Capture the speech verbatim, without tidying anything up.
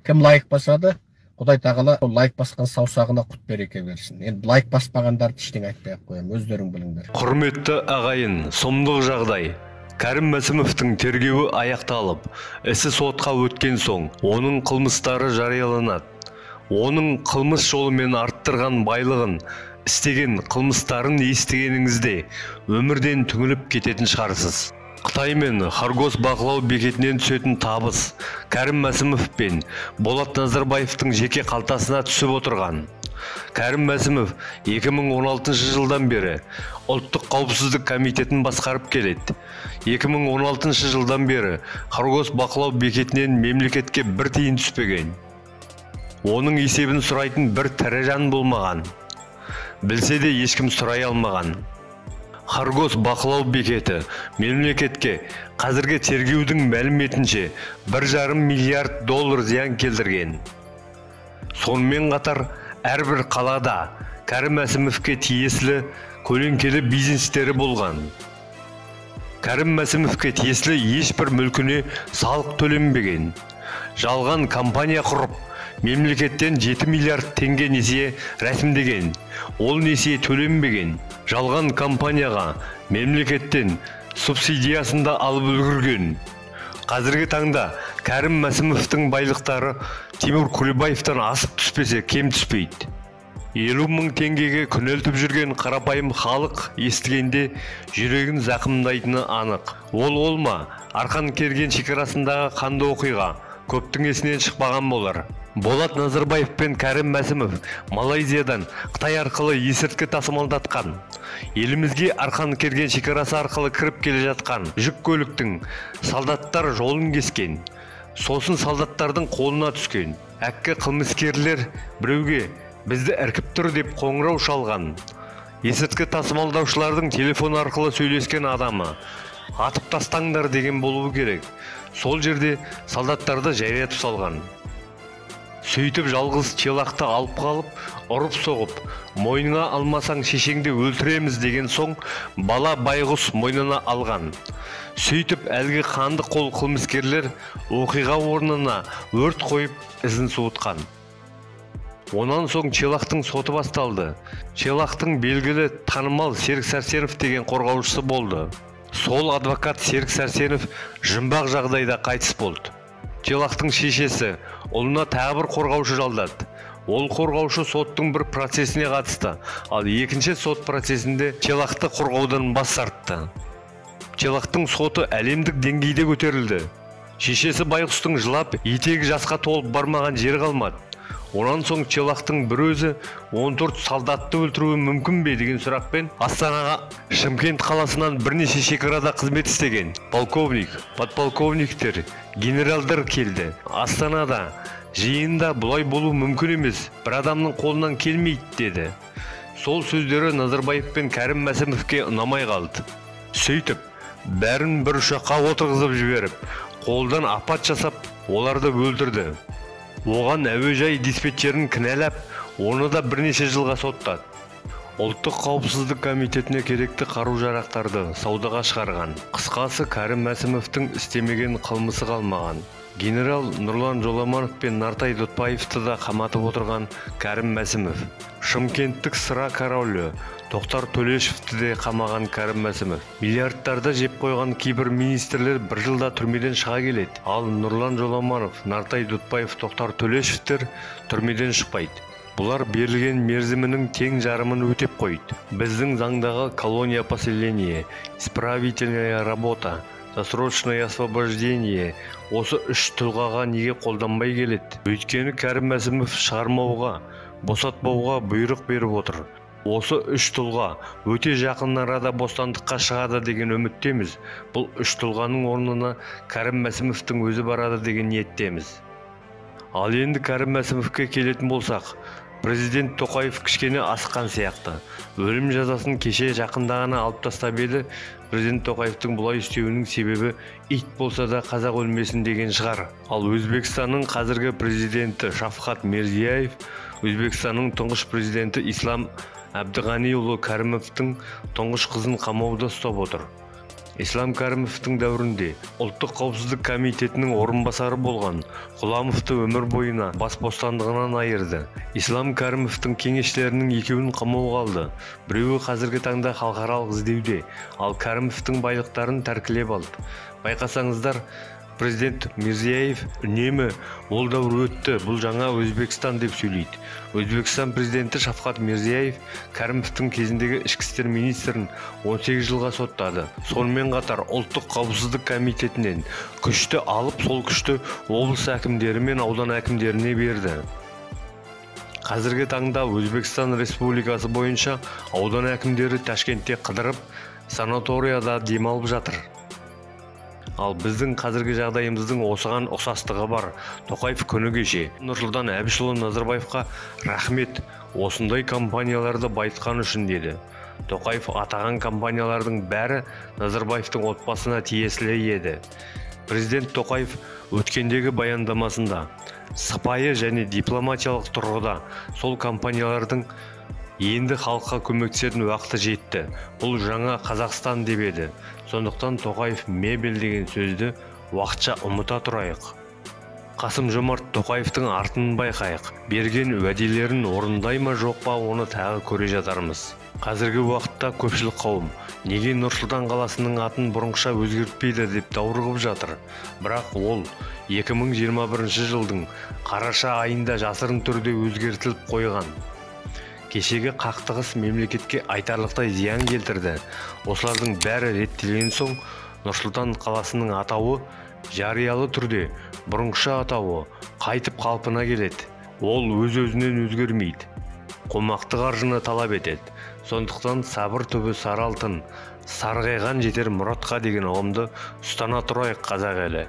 Кім лайк басады, Құдай тағала лайк басқан саусағына құт береке берсін. Енді лайк баспағандарды ештеңе айтпай ақ қоямын, өздерің біліңдер. Құрметті ағайын, сұмдық жағдай. Кәрім Мәсімовтің тергеуі аяқталып, ісі сотқа өткен соң, оның қылмыстары жарияланады. Оның қылмыс жолымен арттырған байлығын, істеген қылмыстарын естігеніңізде өмірден түңіліп кететін шығарсыз. Қытай мен Харгос бақылау бекетінен түсетін табыс Кәрім Мәсімов пен Болат Назарбаевтың жеке қалтасына түсіп отырған. Кәрім Мәсімов екі мың он алтыншы жылдан бері ұлттық қауіпсіздік комитетін басқарып келеді. екі мың он алтыншы жылдан бері Харгос бақылау бекетінен мемлекетке бір тиын түспеген. Оның есебін сұрайтын бір тірі жан болмаған. Білсе де ешкім сұрай алмаған. Харгос бақылау бекеті мемлекетке қазіргі тергеудің мәліметінше бір жарым миллиард доллар зиян келтірген. Сонымен қатар әрбір қалада Кәрім Мәсімовке тиесілі көлеңкелі бизнестері болған. Кәрім Мәсімовке тиесілі ешбір мүлкіне салық төленбеген. Жалған компания құрып, мемлекеттен жеті миллиард теңге несие рәсімдеген. Ол несие төленбеген. Жалған компанияға мемлекеттен субсидиясында алып үлгерген. Қазіргі таңда Кәрім Мәсімовтің байлықтары Тимур Құлыбаевтан асып түспесе кем түспейді. елу мың теңгеге күнелтіп жүрген қарапайым халық естігенде жүрегін зақымдайтыны анық. Ол ол ма? Арқан керген шекарасындағы қанды оқиға көптің есінен шықпаған болар. Болат Назарбаев пен Кәрім Мәсімов Малайзиядан Қытай арқылы есірткі тасымалдатқан. Елімізге арқан керген шекарасы арқылы кіріп келе жатқан жүк көліктің солдаттар жолын кескен. Сосын солдаттардың қолына түскен. Әккі қылмыскерлер біреуге бізді іркіп тұр деп қоңырау шалған. Есірткі тасымалдаушылардың телефон арқылы сөйлескен адамы атып тастаңдар деген болуы керек. Сол жерде солдаттарды жайратып салған. Сөйтіп жалғыз челақты алып қалып, ұрып соғып, мойнына алмасаң шешеңді өлтіреміз деген соң бала байғұс мойнына алған. Сөйтіп әлгі қанды қол қылмыскерлер оқиға орнына өрт қойып ізін суытқан. Онан соң Челақтың соты басталды. Челақтың белгілі танымал Серік Сәрсенов деген қорғаушысы болды. Сол адвокат Серік Сәрсенов жұмбақ жағдайда қайтыс болды. Челақтың шешесі ұлына тағы бір қорғаушы жалдады. Ол қорғаушы соттың бір процесіне қатысты, ал екінші сот процесінде Челақты қорғаудан бас тартты. Челақтың соты әлемдік деңгейде көтерілді. Шешесі байғұстың жылап, етегі жасқа толып бармаған жері қалмады. Онан соң Челақтың бір өзі он төрт солдатты өлтіруі мүмкін бе деген сұрақпен Астанаға Шымкент қаласынан бірнеше шекарада қызмет істеген полковник, подполковниктер, генералдар келді. Астанада жиында бұлай болу мүмкін емес, бір адамның қолынан келмейді деді. Сол сөздері Назарбаев пен Кәрім Мәсімовке ұнамай қалды. Сөйтіп, бәрін бір ұшаққа отырғызып жіберіп, қолдан апат жасап, оларды өлтірді. Оған әуежай диспетчерін кінәлап, оны да бірнеше жылға соттады. Ұлттық қауіпсіздік комитетіне керекті қару-жарақтарды саудаға шығарған. Қысқасы, Кәрім Мәсімовтің істемеген қылмысы қалмаған. Генерал Нұрлан Жоламанов пен Нартай Дұтбаевты да қаматып отырған Кәрім Мәсімов. Шымкенттік сыра королі Тоқтар Төлешевті де қамаған Кәрім Мәсімов. Миллиардтарды жеп қойған кейбір министрлер бір жылда түрмеден шыға келеді. Ал Нұрлан Жоламанов, Нартай Дұтбаев, Тоқтар Төлешевтер түрмеден шықпайды. Бұлар берілген мерзімінің тең жарымын өтеп қойды. Біздің заңдағы колония поселения, исправительная работа, досрочное освобождение осы үш тұлғаға неге қолданбай келеді? Өйткені Кәрім Мәсімов шығармауға, босатпауға бұйрық беріп отыр. Осы үш тұлға өте жақын арада бостандыққа шығады деген үміттеміз. Бұл үш тұлғаның орнына Кәрім Мәсімовтің өзі барады деген ниеттеміз. Ал енді Кәрім Мәсімовке келетін болсақ, президент Тоқаев кішкене асыққан сияқты. Өлім жазасын кеше жақындағаны алып тастап еді, президент Тоқаевтың бұлай істеуінің себебі ит болса да қазақ өлмесін деген шығар. Ал Өзбекстанның қазіргі президенті Шавкат Мирзияев, Өзбекстанның тұңғыш президенті Ислам Әбдіғаниұлы Кәрімовтің тұңғыш қызын қамауда ұстап отыр. Ислам Кәрімовтің дәуірінде ұлттық қауіпсіздік комитетінің орынбасары болған Құламовты өмір бойына бас бостандығынан айырды. Ислам Кәрімовтің кеңесшілерінің екеуін қамауға алды. Біреуі қазіргі таңда халықаралық іздеуде, ал Кәрімовтің байлықтарын тәркілеп алды. Байқасаңыздар, президент Мирзияев үнемі ол дәуір өтті, бұл жаңа Өзбекстан деп сөйлейді. Өзбекстан президенті Шавкат Мирзияев Кәрімовтің кезіндегі ішкі істер министрін он сегіз жылға соттады. Сонымен қатар ұлттық қауіпсіздік комитетінен күшті алып, сол күшті облыс әкімдері мен аудан әкімдеріне берді. Қазіргі таңда Өзбекстан Республикасы бойынша аудан әкімдері Ташкентте қыдырып, санаторияда демалып жатыр. Ал біздің қазіргі жағдайымыздың осыған ұқсастығы бар. Тоқаев күні кеше Нұрсұлтан Әбішұлы Назарбаевқа рахмет, осындай компанияларды байытқан үшін деді. Тоқаев атаған компаниялардың бәрі Назарбаевтың отбасына тиесілі еді. Президент Тоқаев өткендегі баяндамасында сыпайы және дипломатиялық тұрғыда сол компаниялардың енді халыққа көмектесетін уақыты жетті. Бұл жаңа Қазақстан деп еді. Сондықтан Тоқаев мебель деген сөзді уақытша ұмыта тұрайық. Қасым-Жомарт Тоқаевтың артын байқайық. Берген уәделерін орындай ма жоқ па, оны тағы көре жатармыз. Қазіргі уақытта көпшілік қауым неге Нұр-Сұлтан қаласының атын бұрынғыша өзгертпейді деп даурығып жатыр. Бірақ ол екі мың жиырма бірінші жылдың қараша айында жасырын түрде өзгертіліп қойған. Кешегі қақтығыс мемлекетке айтарлықтай зиян келтірді. Осылардың бәрі реттелген соң Нұр-Сұлтан қаласының атауы жариялы түрде бұрынғыша атауы қайтып қалпына келеді. Ол өз-өзінен өзгермейді. Қомақты қаржыны талап етеді. Сондықтан сабыр түбі сары алтын, сарғайған жетер мұратқа деген ұғымды ұстана тұрайық, қазақ елі.